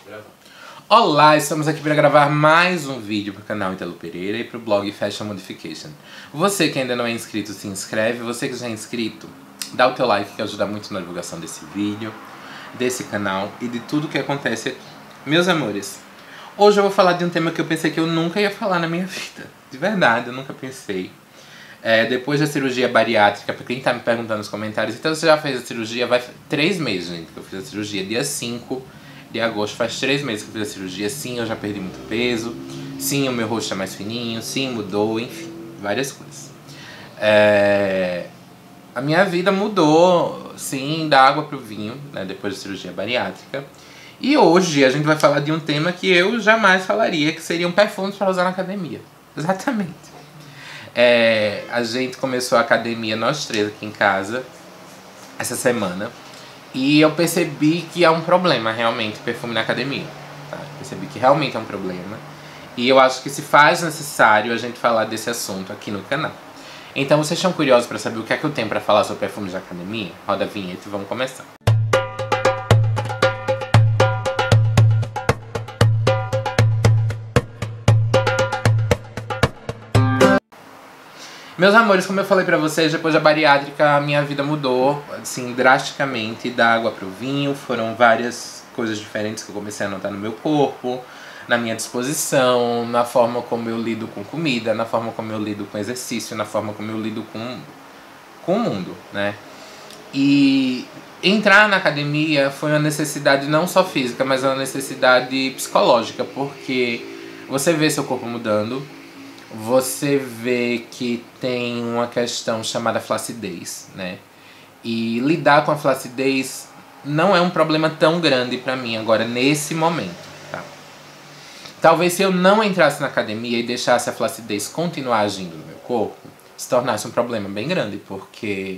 Gravando. Olá, estamos aqui para gravar mais um vídeo para o canal Italo Pereira e para o blog Fashion Modification. Você que ainda não é inscrito, se inscreve. Você que já é inscrito, dá o teu like que ajuda muito na divulgação desse vídeo, desse canal e de tudo que acontece aqui. Meus amores, hoje eu vou falar de um tema que eu pensei que eu nunca ia falar na minha vida. De verdade, eu nunca pensei. Depois da cirurgia bariátrica, pra quem tá me perguntando nos comentários, então você já fez a cirurgia? Vai 3 meses, gente, que eu fiz a cirurgia. Dia 5 de agosto, faz 3 meses que eu fiz a cirurgia. Sim, eu já perdi muito peso. Sim, o meu rosto é mais fininho. Sim, mudou, enfim, várias coisas. A minha vida mudou, sim, da água pro vinho, né, depois da cirurgia bariátrica. E hoje a gente vai falar de um tema que eu jamais falaria, que seriam perfumes para usar na academia. Exatamente. A gente começou a academia, nós três aqui em casa, essa semana. E eu percebi que é um problema, realmente, perfume na academia. Tá? Percebi que realmente é um problema. E eu acho que se faz necessário a gente falar desse assunto aqui no canal. Então, vocês estão curiosos para saber o que é que eu tenho para falar sobre perfumes da academia? Roda a vinheta e vamos começar. Meus amores, como eu falei pra vocês, depois da bariátrica a minha vida mudou, assim, drasticamente, da água pro vinho. Foram várias coisas diferentes que eu comecei a notar no meu corpo, na minha disposição, na forma como eu lido com comida, na forma como eu lido com exercício, na forma como eu lido com o mundo, né? E entrar na academia foi uma necessidade não só física, mas uma necessidade psicológica, porque você vê seu corpo mudando. Você vê que tem uma questão chamada flacidez, né? E lidar com a flacidez não é um problema tão grande pra mim agora, nesse momento, tá? Talvez se eu não entrasse na academia e deixasse a flacidez continuar agindo no meu corpo, se tornasse um problema bem grande, porque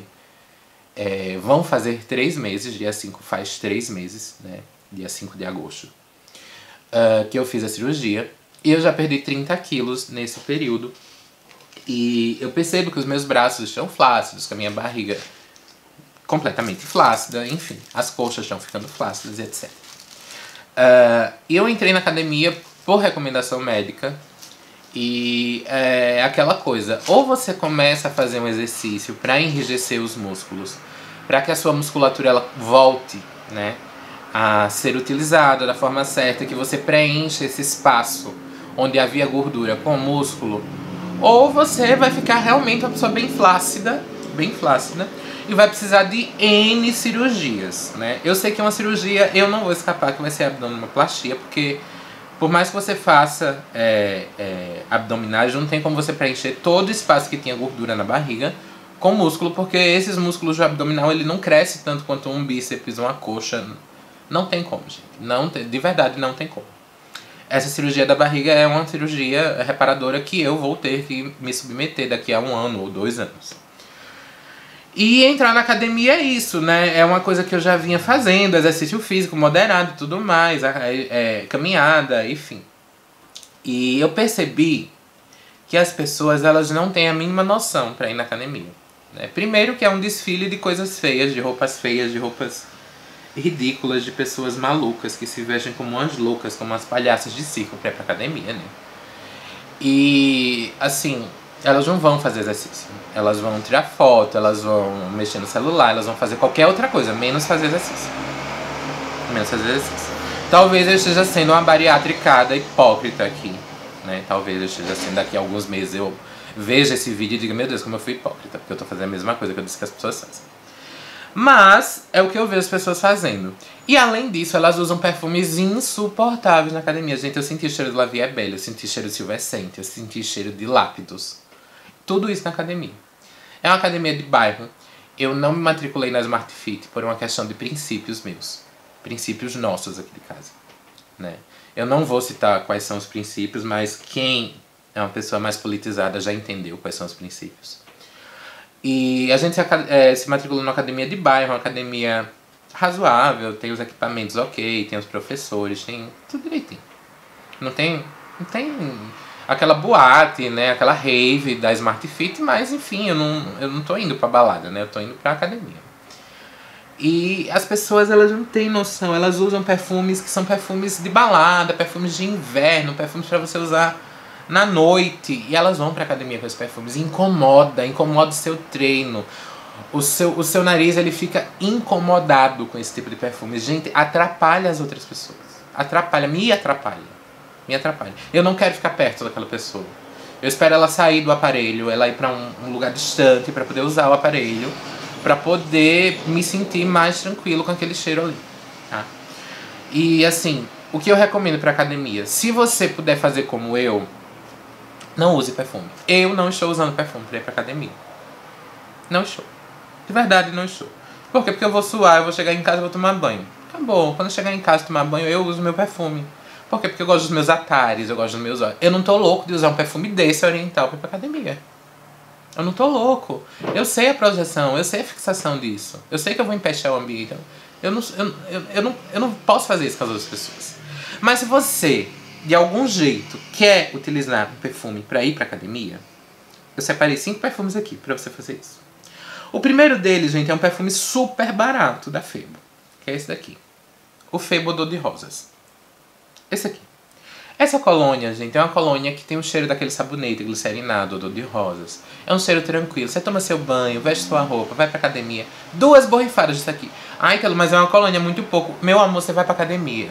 vão fazer 3 meses, dia 5 faz 3 meses, né? Dia 5 de agosto, que eu fiz a cirurgia. E eu já perdi 30 quilos nesse período. E eu percebo que os meus braços estão flácidos, que a minha barriga completamente flácida, enfim, as coxas estão ficando flácidas, etc. E eu entrei na academia por recomendação médica. E é aquela coisa, ou você começa a fazer um exercício para enrijecer os músculos, para que a sua musculatura ela volte, né, a ser utilizada da forma certa, que você preencha esse espaço onde havia gordura com músculo, ou você vai ficar realmente uma pessoa bem flácida, e vai precisar de N cirurgias, né? Eu sei que uma cirurgia, eu não vou escapar, que vai ser abdominoplastia, porque por mais que você faça abdominais, não tem como você preencher todo o espaço que tinha gordura na barriga com músculo, porque esses músculos do abdominal, ele não cresce tanto quanto um bíceps, uma coxa. Não tem como, gente. Não tem, de verdade, não tem como. Essa cirurgia da barriga é uma cirurgia reparadora que eu vou ter que me submeter daqui a 1 ano ou 2 anos. E entrar na academia é isso, né? É uma coisa que eu já vinha fazendo, exercício físico moderado e tudo mais, caminhada, enfim. E eu percebi que as pessoas, elas não têm a mínima noção para ir na academia, né? Primeiro que é um desfile de coisas feias, de roupas ridículas, de pessoas malucas que se vestem como umas loucas, como umas palhaças de circo pra ir pra academia, né? E, assim, elas não vão fazer exercício. Elas vão tirar foto, elas vão mexer no celular, elas vão fazer qualquer outra coisa, menos fazer exercício. Talvez eu esteja sendo uma bariátricada hipócrita aqui, né? Talvez eu esteja sendo, daqui a alguns meses eu veja esse vídeo e diga, meu Deus, como eu fui hipócrita, porque eu tô fazendo a mesma coisa que eu disse que as pessoas fazem. Mas é o que eu vejo as pessoas fazendo. E além disso, elas usam perfumes insuportáveis na academia. Gente, eu senti o cheiro de La Vie est Belle, eu senti cheiro de Silvescente, eu senti cheiro de Lápidos. Tudo isso na academia. É uma academia de bairro. Eu não me matriculei na Smart Fit por uma questão de princípios meus. Princípios nossos aqui de casa, né? Eu não vou citar quais são os princípios, mas quem é uma pessoa mais politizada já entendeu quais são os princípios. E a gente se matriculou numa academia de bairro, uma academia razoável, tem os equipamentos ok, tem os professores, tem tudo direitinho. Não tem aquela boate, né, aquela rave da Smart Fit, mas enfim, eu não tô indo pra balada, né, eu tô indo pra academia. E as pessoas, elas não têm noção. Elas usam perfumes que são perfumes de balada, perfumes de inverno, perfumes pra você usar na noite. E elas vão pra academia com esses perfumes. E incomoda o seu treino. O seu nariz, ele fica incomodado com esse tipo de perfume. Gente, atrapalha as outras pessoas. Me atrapalha. Eu não quero ficar perto daquela pessoa. Eu espero ela sair do aparelho, ela ir pra um lugar distante pra poder usar o aparelho, pra poder me sentir mais tranquilo com aquele cheiro ali, tá? E assim, o que eu recomendo pra academia? Se você puder fazer como eu, não use perfume. Eu não estou usando perfume pra ir pra academia. Não estou. De verdade, não estou. Por quê? Porque eu vou suar, eu vou chegar em casa e vou tomar banho. Acabou. Quando eu chegar em casa e tomar banho, eu uso meu perfume. Por quê? Porque eu gosto dos meus atares, eu gosto dos meus olhos. Eu não tô louco de usar um perfume desse oriental pra ir pra academia. Eu não tô louco. Eu sei a projeção, eu sei a fixação disso. Eu sei que eu vou empestear o ambiente. Eu não posso fazer isso com as outras pessoas. Mas se você, de algum jeito, quer utilizar um perfume pra ir pra academia, eu separei 5 perfumes aqui pra você fazer isso. O primeiro deles, gente, é um perfume super barato da Febo, que é esse daqui. O Febo Odor de Rosas. Esse aqui. Essa colônia, gente, é uma colônia que tem um cheiro daquele sabonete glicerinado, odor de rosas. É um cheiro tranquilo. Você toma seu banho, veste sua roupa, vai pra academia. 2 borrifadas disso aqui. Ai, Telo, mas é uma colônia muito pouco. Meu amor, você vai pra academia.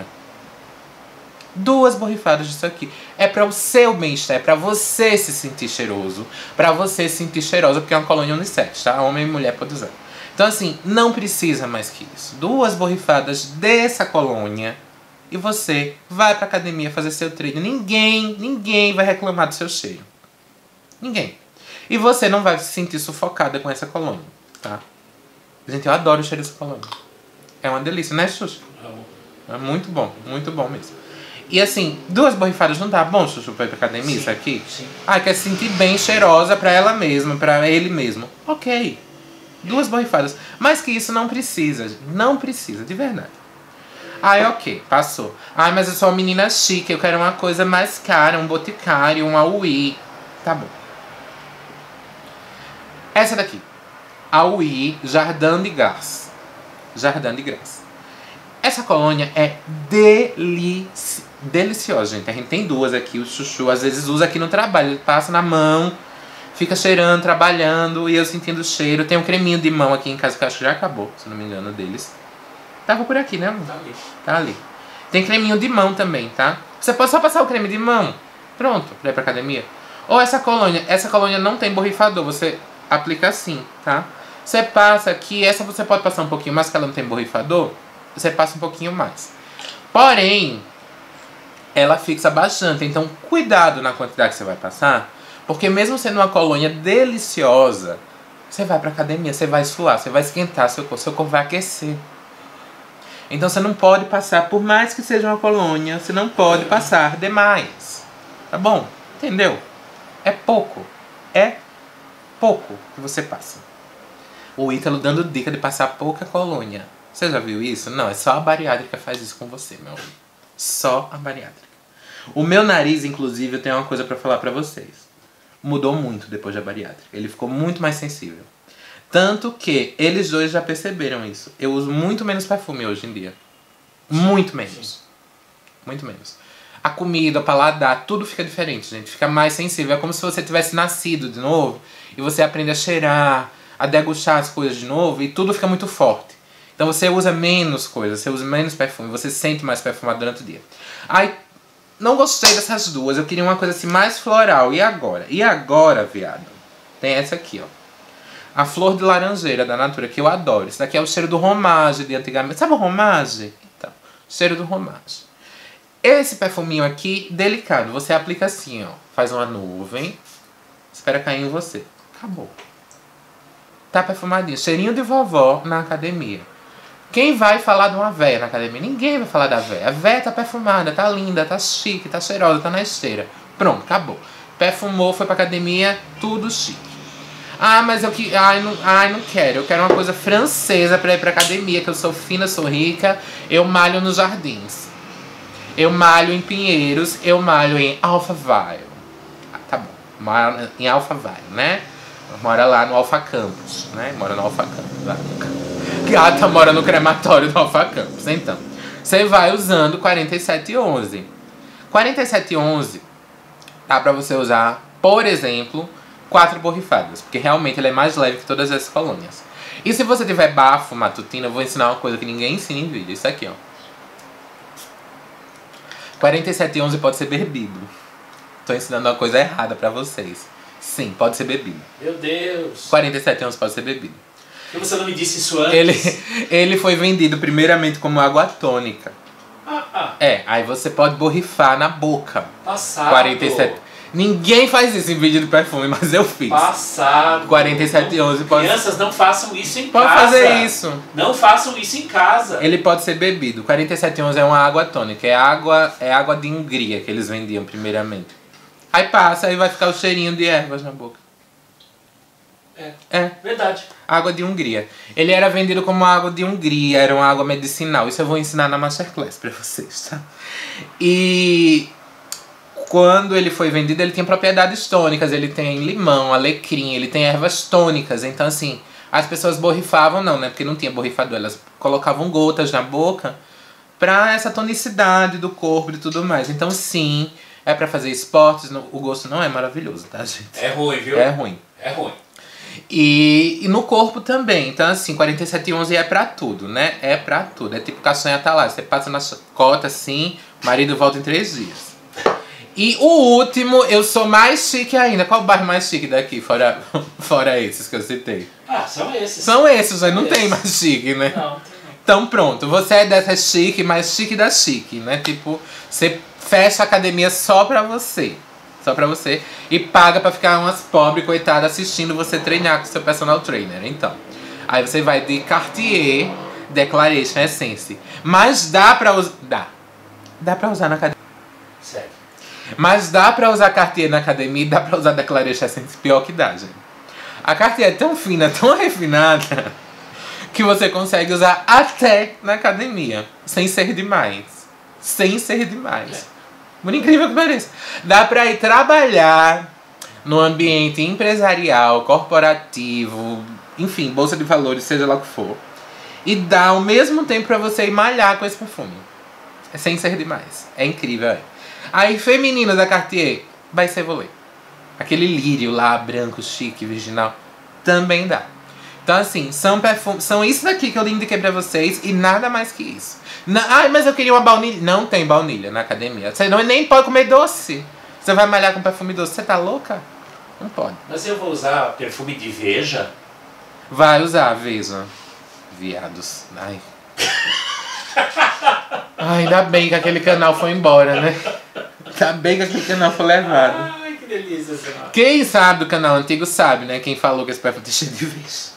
2 borrifadas disso aqui. É para o seu bem-estar, é pra você se sentir cheiroso, pra você se sentir cheirosa, porque é uma colônia unissex, tá? Homem e mulher podem usar. Então assim, não precisa mais que isso. 2 borrifadas dessa colônia e você vai pra academia fazer seu treino. Ninguém vai reclamar do seu cheiro. Ninguém. E você não vai se sentir sufocada com essa colônia, tá? Gente, eu adoro o cheiro dessa colônia. É uma delícia, né, Xuxa? É muito bom mesmo. E assim, 2 borrifadas não tá bom, Chuchu, pra ir pra academia, isso aqui? Sim. Ah, quer se sentir bem cheirosa pra ela mesma, pra ele mesmo. Ok. 2 borrifadas. Mas que isso não precisa, não precisa, de verdade. Ai, ok, passou. Ai, mas eu sou uma menina chique, eu quero uma coisa mais cara, um boticário, um Aui. Tá bom. Essa daqui. Aui Jardim de Grasse. Jardim de Grasse. Essa colônia é deliciosa, gente. A gente tem 2 aqui. O Chuchu às vezes usa aqui no trabalho. Ele passa na mão, fica cheirando, trabalhando, e eu sentindo o cheiro. Tem um creminho de mão aqui em casa que eu acho que já acabou, se não me engano, deles. Tava por aqui, né? Tá ali. Tá ali. Tem creminho de mão também, tá? Você pode só passar o creme de mão. Pronto, pra ir pra academia. Ou essa colônia não tem borrifador. Você aplica assim, tá? Você passa aqui, essa você pode passar um pouquinho mais, que ela não tem borrifador. Você passa um pouquinho mais. Porém, ela fixa bastante. Então, cuidado na quantidade que você vai passar. Porque mesmo sendo uma colônia deliciosa, você vai pra academia, você vai suar, você vai esquentar seu corpo vai aquecer. Então, você não pode passar, por mais que seja uma colônia, você não pode passar demais. Tá bom? Entendeu? É pouco que você passa. O Ítalo dando dica de passar pouca colônia. Você já viu isso? Não, é só a bariátrica que faz isso com você, meu amigo. Só a bariátrica. O meu nariz, inclusive, eu tenho uma coisa pra falar pra vocês. Mudou muito depois da bariátrica. Ele ficou muito mais sensível. Tanto que eles 2 já perceberam isso. Eu uso muito menos perfume hoje em dia. Muito menos. Muito menos. A comida, o paladar, tudo fica diferente, gente. Fica mais sensível. É como se você tivesse nascido de novo e você aprende a cheirar, a degustar as coisas de novo e tudo fica muito forte. Então você usa menos coisas, você usa menos perfume, você sente mais perfumado durante o dia. Ai, não gostei dessas 2, eu queria uma coisa assim mais floral. E agora? E agora, viado? Tem essa aqui, ó. A Flor de Laranjeira da Natura, que eu adoro. Esse daqui é o cheiro do Romage de antigamente. Sabe o Romage? Então, cheiro do Romage. Esse perfuminho aqui, delicado. Você aplica assim, ó. Faz uma nuvem, espera cair em você. Acabou. Tá perfumadinho. Cheirinho de vovó na academia. Quem vai falar de uma véia na academia? Ninguém vai falar da véia. A véia tá perfumada, tá linda, tá chique, tá cheirosa, tá na esteira. Pronto, acabou. Perfumou, foi pra academia, tudo chique. Ah, mas eu que. Não quero. Eu quero uma coisa francesa pra ir pra academia, que eu sou fina, sou rica. Eu malho nos jardins. Eu malho em Pinheiros, eu malho em Alphaville. Ah, tá bom. Mora em Alphaville, né? Mora lá no Alfa Campus, né? Mora no Alfa Campus. Lá. Gata mora no crematório do Alpha Campus. Então, você vai usando 4711. 4711 dá pra você usar, por exemplo, 4 borrifadas. Porque realmente ele é mais leve que todas as colônias. E se você tiver bafo matutino, eu vou ensinar uma coisa que ninguém ensina em vídeo. Isso aqui, ó. 4711 pode ser bebido. Tô ensinando uma coisa errada pra vocês. Sim, pode ser bebido. Meu Deus. 4711 pode ser bebido. Por que você não me disse isso antes? Ele foi vendido primeiramente como água tônica. Aí você pode borrifar na boca. Passado. 47. Ninguém faz isso em vídeo de perfume, mas eu fiz. Passado. 4711 pode... Crianças, não façam isso em Pode casa. fazer isso. Não façam isso em casa. Ele pode ser bebido. 4711 é uma água tônica. É água de Hungria que eles vendiam primeiramente. Aí passa, aí vai ficar o cheirinho de ervas na boca. É. Verdade. Água de Hungria. Ele era vendido como água de Hungria, era uma água medicinal. Isso eu vou ensinar na Masterclass pra vocês, tá? E quando ele foi vendido, ele tem propriedades tônicas. Ele tem limão, alecrim, ele tem ervas tônicas. Então, assim, as pessoas borrifavam, não, né? Porque não tinha borrifador. Elas colocavam gotas na boca pra essa tonicidade do corpo e tudo mais. Então, sim, é pra fazer esportes. O gosto não é maravilhoso, tá, gente? É ruim, viu? É ruim. É ruim. E no corpo também. Então, assim, 4711 é pra tudo, né? É pra tudo. É tipo caçanha tá lá. Você passa na cota assim, o marido volta em 3 dias. E o último, eu sou mais chique ainda. Qual o bairro mais chique daqui, fora esses que eu citei? São esses. São esses, aí não tem mais chique, né? Não. Então pronto, você é dessa chique, mais chique da chique, né? Tipo, você fecha a academia só pra você. Só pra você. E paga pra ficar umas pobres, coitadas, assistindo você treinar com seu personal trainer. Então, aí você vai de Cartier Declaration Essence. Mas dá pra usar... Dá pra usar na academia. Sério. Mas dá pra usar Cartier na academia e dá pra usar Declaration Essence. Pior que dá, gente. A Cartier é tão fina, tão refinada, que você consegue usar até na academia. Sem ser demais. Sem ser demais. Por incrível que pareça. Dá pra ir trabalhar no ambiente empresarial, corporativo, enfim, bolsa de valores, seja lá o que for. E dá ao mesmo tempo pra você ir malhar com esse perfume. Sem ser demais. É incrível, é. Aí, feminino da Cartier, vai ser Volé. Aquele lírio lá, branco, chique, virginal, também dá. Então, assim, são perfumes, são isso daqui que eu indiquei pra vocês e nada mais que isso. Ai, mas eu queria uma baunilha. Não tem baunilha na academia. Você nem pode comer doce. Você vai malhar com perfume doce. Você tá louca? Não pode. Mas eu vou usar perfume de Veja? Vai usar, Veja. Viados. Ai. Ai, ainda bem que aquele canal foi embora, né? Ainda bem que aquele canal foi levado. Ai, que delícia, senhora. Quem sabe do canal antigo sabe, né? Quem falou que esse perfume tá cheio de Veja.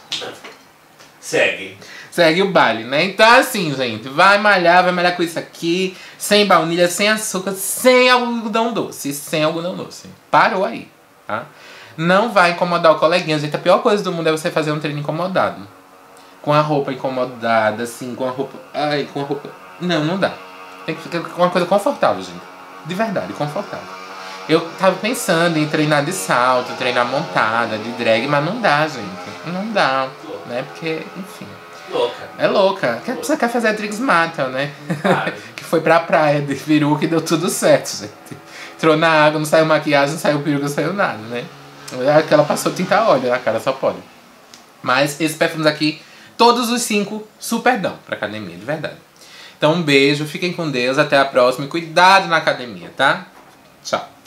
Segue o baile, né? Então assim, gente, vai malhar com isso aqui, sem baunilha, sem açúcar, sem algodão doce, Parou aí, tá? Não vai incomodar o coleguinha, gente. A pior coisa do mundo é você fazer um treino incomodado. Com a roupa incomodada, assim, com a roupa... Não dá. Tem que ficar com uma coisa confortável, gente. De verdade, confortável. Eu tava pensando em treinar de salto, treinar montada, de drag, mas não dá, gente. Não dá, né? Porque, enfim... É louca. Você quer fazer a Trix Mattel, né? Que foi pra praia de peruca e deu tudo certo, gente. Entrou na água, não saiu maquiagem, não saiu peruca, não saiu nada, né? Que ela passou tinta óleo na cara, só pode. Mas esses perfumes aqui, todos os 5 super dão pra academia, de verdade. Então um beijo, fiquem com Deus, até a próxima e cuidado na academia, tá? Tchau.